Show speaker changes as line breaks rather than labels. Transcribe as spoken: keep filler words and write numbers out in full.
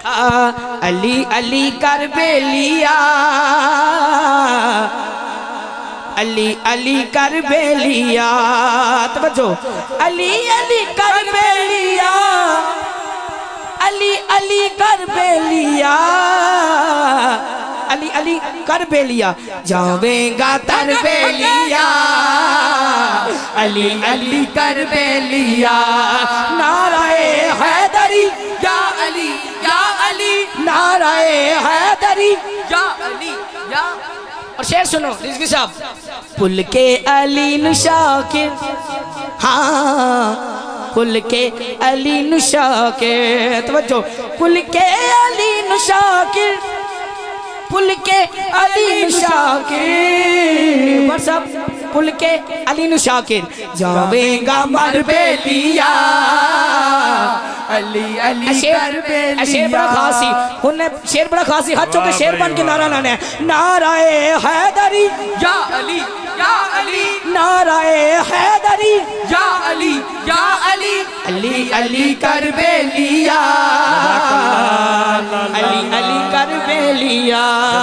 अली अली करबेलिया, अली अली करबेलिया, तवज्जो, अली अली करबेलिया, अली अली करबेलिया, अली अली करबेलिया, जावेगा तरबेलिया, अली अली करबेलिया, नाराए हैदरी या अली या अली, नाराए हैदरी या अली या। और शेर सुनो रिजवी साहब, पुल के अली नुशाकिर, हाँ पुल के अली नुशाकिर, तवज्जो, पुल के अली नुशाकिर, पुल के अली नुशाकिर, बस अब पुल के अली नुशाकिर, जावेगा मरबेलिया, अली अली करबेलिया। शेर बड़ा खासी, उन्हें शेर बड़ा खासी, हाथ चौके शेर बन के नारा लाना है, नाराए हैदरी या अली या अली, नाराए हैदरी या अली या अली, अली अली करबेलिया, अली अली करबेलिया।